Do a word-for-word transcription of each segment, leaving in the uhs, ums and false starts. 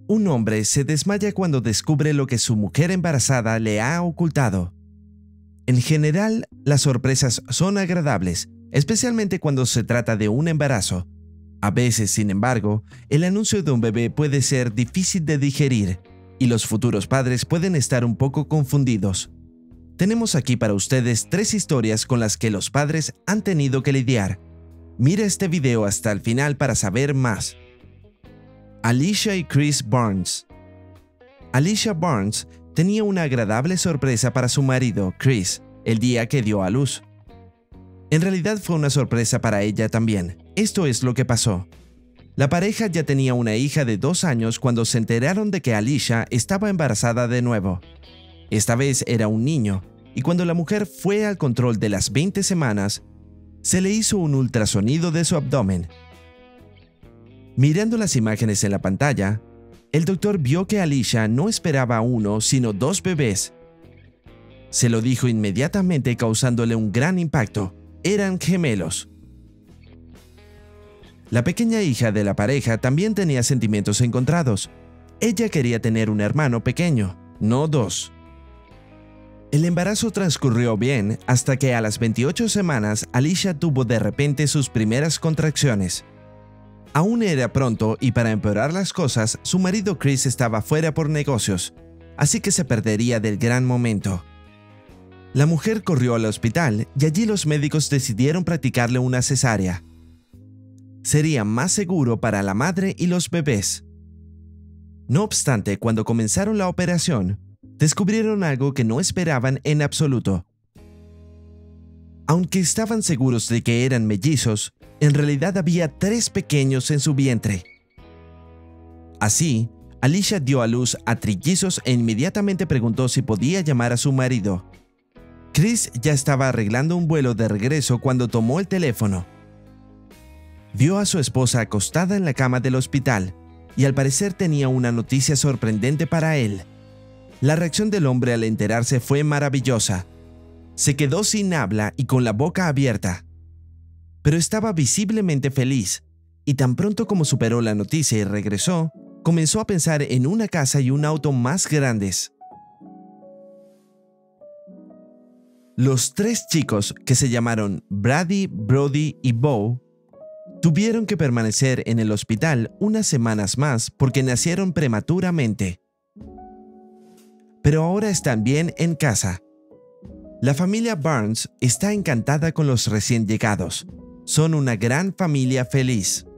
Un hombre se desmaya cuando descubre lo que su mujer embarazada le ha ocultado. En general, las sorpresas son agradables, especialmente cuando se trata de un embarazo. A veces, sin embargo, el anuncio de un bebé puede ser difícil de digerir y los futuros padres pueden estar un poco confundidos. Tenemos aquí para ustedes tres historias con las que los padres han tenido que lidiar. Mira este video hasta el final para saber más. Alicia y Chris Barnes. Alicia Barnes tenía una agradable sorpresa para su marido, Chris, el día que dio a luz. En realidad fue una sorpresa para ella también. Esto es lo que pasó. La pareja ya tenía una hija de dos años cuando se enteraron de que Alicia estaba embarazada de nuevo. Esta vez era un niño, y cuando la mujer fue al control de las veinte semanas, se le hizo un ultrasonido de su abdomen. Mirando las imágenes en la pantalla, el doctor vio que Alicia no esperaba uno, sino dos bebés. Se lo dijo inmediatamente, causándole un gran impacto. Eran gemelos. La pequeña hija de la pareja también tenía sentimientos encontrados. Ella quería tener un hermano pequeño, no dos. El embarazo transcurrió bien hasta que a las veintiocho semanas Alicia tuvo de repente sus primeras contracciones. Aún era pronto y para empeorar las cosas, su marido Chris estaba fuera por negocios, así que se perdería del gran momento. La mujer corrió al hospital y allí los médicos decidieron practicarle una cesárea. Sería más seguro para la madre y los bebés. No obstante, cuando comenzaron la operación, descubrieron algo que no esperaban en absoluto. Aunque estaban seguros de que eran mellizos, en realidad había tres pequeños en su vientre. Así, Alicia dio a luz a trillizos e inmediatamente preguntó si podía llamar a su marido. Chris ya estaba arreglando un vuelo de regreso cuando tomó el teléfono. Vio a su esposa acostada en la cama del hospital y al parecer tenía una noticia sorprendente para él. La reacción del hombre al enterarse fue maravillosa. Se quedó sin habla y con la boca abierta. Pero estaba visiblemente feliz, y tan pronto como superó la noticia y regresó, comenzó a pensar en una casa y un auto más grandes. Los tres chicos, que se llamaron Brady, Brody y Bo, tuvieron que permanecer en el hospital unas semanas más porque nacieron prematuramente. Pero ahora están bien en casa. La familia Barnes está encantada con los recién llegados. Son una gran familia feliz.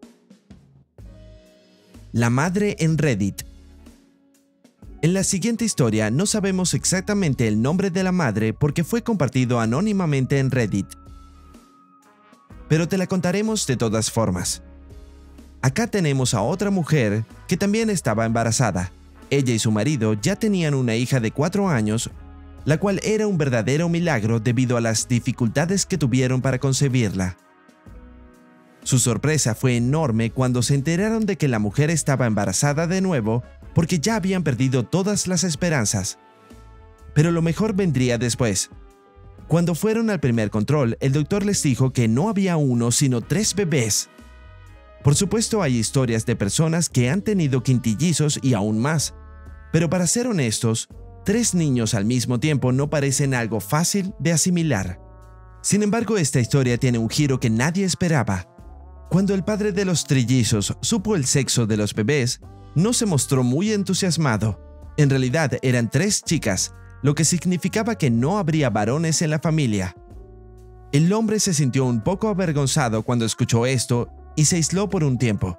La madre en Reddit. En la siguiente historia no sabemos exactamente el nombre de la madre porque fue compartido anónimamente en Reddit. Pero te la contaremos de todas formas. Acá tenemos a otra mujer que también estaba embarazada. Ella y su marido ya tenían una hija de cuatro años, la cual era un verdadero milagro debido a las dificultades que tuvieron para concebirla. Su sorpresa fue enorme cuando se enteraron de que la mujer estaba embarazada de nuevo porque ya habían perdido todas las esperanzas. Pero lo mejor vendría después. Cuando fueron al primer control, el doctor les dijo que no había uno sino tres bebés. Por supuesto, hay historias de personas que han tenido quintillizos y aún más. Pero para ser honestos, tres niños al mismo tiempo no parecen algo fácil de asimilar. Sin embargo, esta historia tiene un giro que nadie esperaba. Cuando el padre de los trillizos supo el sexo de los bebés, no se mostró muy entusiasmado. En realidad eran tres chicas, lo que significaba que no habría varones en la familia. El hombre se sintió un poco avergonzado cuando escuchó esto y se aisló por un tiempo.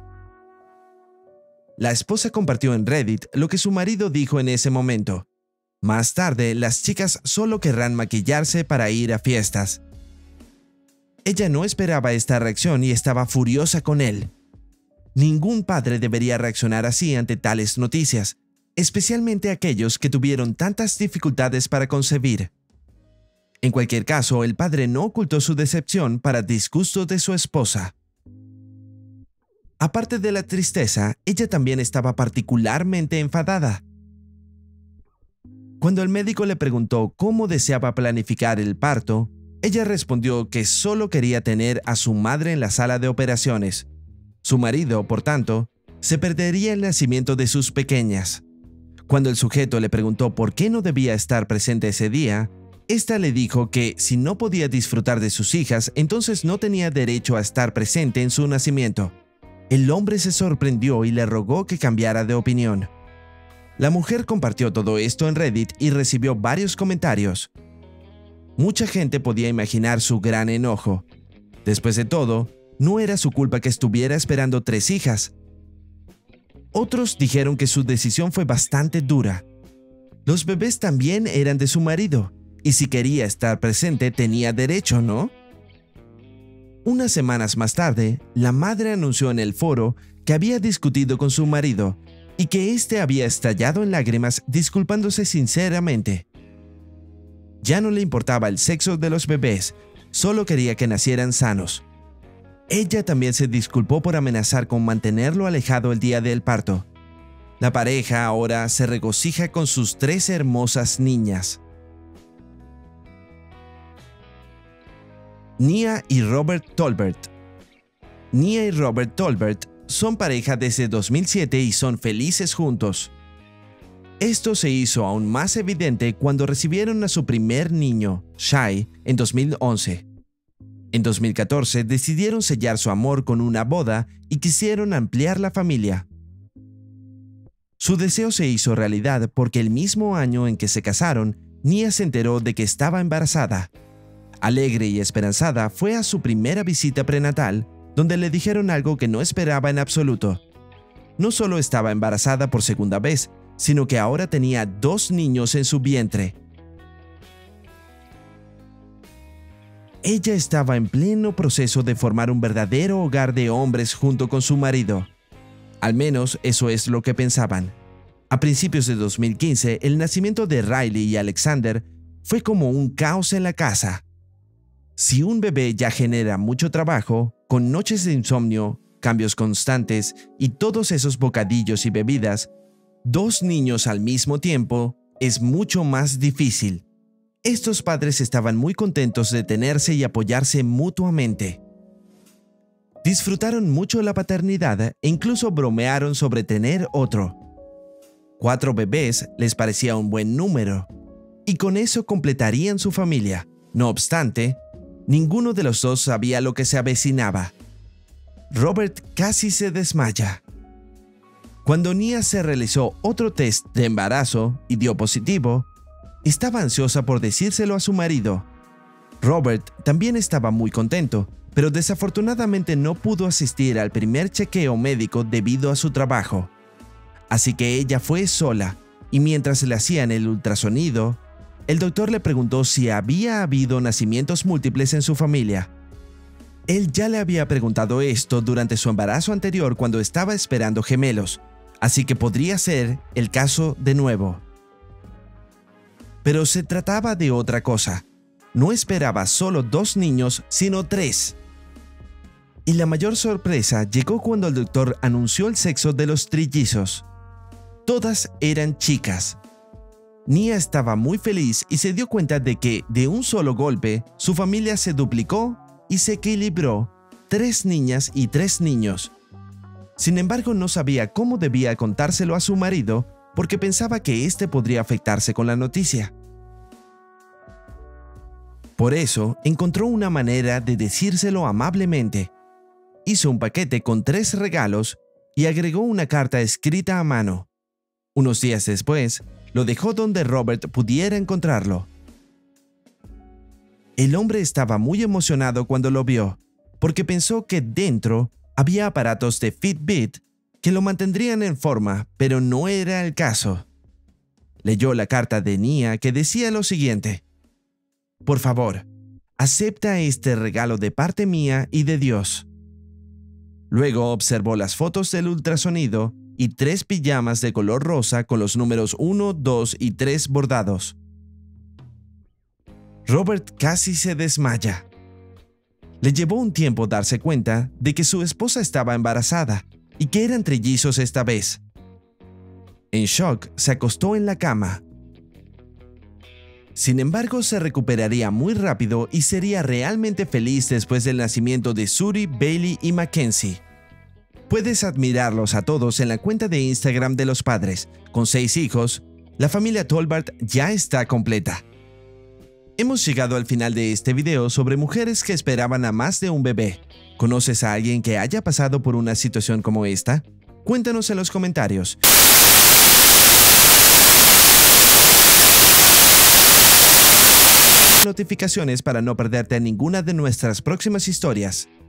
La esposa compartió en Reddit lo que su marido dijo en ese momento. Más tarde, las chicas solo querrán maquillarse para ir a fiestas. Ella no esperaba esta reacción y estaba furiosa con él. Ningún padre debería reaccionar así ante tales noticias, especialmente aquellos que tuvieron tantas dificultades para concebir. En cualquier caso, el padre no ocultó su decepción para disgusto de su esposa. Aparte de la tristeza, ella también estaba particularmente enfadada. Cuando el médico le preguntó cómo deseaba planificar el parto, ella respondió que solo quería tener a su madre en la sala de operaciones. Su marido, por tanto, se perdería el nacimiento de sus pequeñas. Cuando el sujeto le preguntó por qué no debía estar presente ese día, ésta le dijo que si no podía disfrutar de sus hijas, entonces no tenía derecho a estar presente en su nacimiento. El hombre se sorprendió y le rogó que cambiara de opinión. La mujer compartió todo esto en Reddit y recibió varios comentarios. Mucha gente podía imaginar su gran enojo. Después de todo, no era su culpa que estuviera esperando tres hijas. Otros dijeron que su decisión fue bastante dura. Los bebés también eran de su marido, y si quería estar presente tenía derecho, ¿no? Unas semanas más tarde, la madre anunció en el foro que había discutido con su marido y que éste había estallado en lágrimas disculpándose sinceramente. Ya no le importaba el sexo de los bebés, solo quería que nacieran sanos. Ella también se disculpó por amenazar con mantenerlo alejado el día del parto. La pareja ahora se regocija con sus tres hermosas niñas. Nia y Robert Tolbert. Nia y Robert Tolbert son pareja desde dos mil siete y son felices juntos. Esto se hizo aún más evidente cuando recibieron a su primer niño, Shai, en dos mil once. En dos mil catorce decidieron sellar su amor con una boda y quisieron ampliar la familia. Su deseo se hizo realidad porque el mismo año en que se casaron, Nia se enteró de que estaba embarazada. Alegre y esperanzada, fue a su primera visita prenatal, donde le dijeron algo que no esperaba en absoluto. No solo estaba embarazada por segunda vez, sino que ahora tenía dos niños en su vientre. Ella estaba en pleno proceso de formar un verdadero hogar de hombres junto con su marido. Al menos eso es lo que pensaban. A principios de dos mil quince, el nacimiento de Riley y Alexander fue como un caos en la casa. Si un bebé ya genera mucho trabajo, con noches de insomnio, cambios constantes y todos esos bocadillos y bebidas, dos niños al mismo tiempo es mucho más difícil. Estos padres estaban muy contentos de tenerse y apoyarse mutuamente. Disfrutaron mucho la paternidad e incluso bromearon sobre tener otro. Cuatro bebés les parecía un buen número, y con eso completarían su familia. No obstante, ninguno de los dos sabía lo que se avecinaba. Robert casi se desmaya. Cuando Nia se realizó otro test de embarazo y dio positivo, estaba ansiosa por decírselo a su marido. Robert también estaba muy contento, pero desafortunadamente no pudo asistir al primer chequeo médico debido a su trabajo. Así que ella fue sola, y mientras le hacían el ultrasonido, el doctor le preguntó si había habido nacimientos múltiples en su familia. Él ya le había preguntado esto durante su embarazo anterior cuando estaba esperando gemelos, así que podría ser el caso de nuevo. Pero se trataba de otra cosa. No esperaba solo dos niños, sino tres. Y la mayor sorpresa llegó cuando el doctor anunció el sexo de los trillizos. Todas eran chicas. Nia estaba muy feliz y se dio cuenta de que, de un solo golpe, su familia se duplicó y se equilibró, tres niñas y tres niños. Sin embargo, no sabía cómo debía contárselo a su marido porque pensaba que éste podría afectarse con la noticia. Por eso, encontró una manera de decírselo amablemente. Hizo un paquete con tres regalos y agregó una carta escrita a mano. Unos días después, lo dejó donde Robert pudiera encontrarlo. El hombre estaba muy emocionado cuando lo vio, porque pensó que dentro había aparatos de Fitbit que lo mantendrían en forma, pero no era el caso. Leyó la carta de Nia que decía lo siguiente: «Por favor, acepta este regalo de parte mía y de Dios». Luego observó las fotos del ultrasonido y tres pijamas de color rosa con los números uno, dos y tres bordados. Robert casi se desmaya. Le llevó un tiempo darse cuenta de que su esposa estaba embarazada y que eran trillizos esta vez. En shock, se acostó en la cama. Sin embargo, se recuperaría muy rápido y sería realmente feliz después del nacimiento de Suri, Bailey y Mackenzie. Puedes admirarlos a todos en la cuenta de Instagram de los padres. Con seis hijos, la familia Tolbert ya está completa. Hemos llegado al final de este video sobre mujeres que esperaban a más de un bebé. ¿Conoces a alguien que haya pasado por una situación como esta? Cuéntanos en los comentarios. Notificaciones para no perderte ninguna de nuestras próximas historias.